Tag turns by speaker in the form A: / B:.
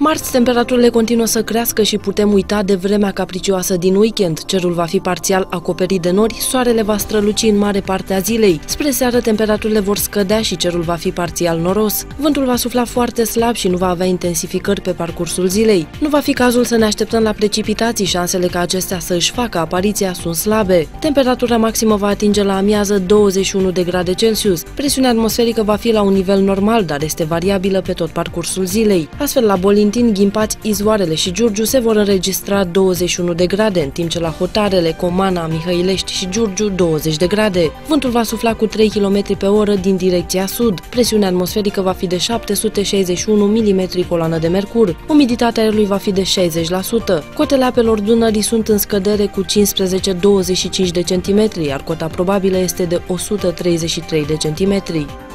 A: Marți, temperaturile continuă să crească și putem uita de vremea capricioasă din weekend. Cerul va fi parțial acoperit de nori, soarele va străluci în mare parte a zilei. Spre seară, temperaturile vor scădea și cerul va fi parțial noros. Vântul va sufla foarte slab și nu va avea intensificări pe parcursul zilei. Nu va fi cazul să ne așteptăm la precipitații, șansele ca acestea să își facă apariția sunt slabe. Temperatura maximă va atinge la amiază 21 de grade Celsius. Presiunea atmosferică va fi la un nivel normal, dar este variabilă pe tot parcursul zilei. Astfel, la Bolintin, Ghimpați, Izvoarele și Giurgiu se vor înregistra 21 de grade, în timp ce la Hotarele, Comana, Mihăilești și Giurgiu 20 de grade. Vântul va sufla cu 3 km pe oră din direcția sud. Presiunea atmosferică va fi de 761 mm coloană de mercur. Umiditatea aerului va fi de 60%. Cotele apelor Dunării sunt în scădere cu 15-25 de centimetri, iar cota probabilă este de 133 de centimetri.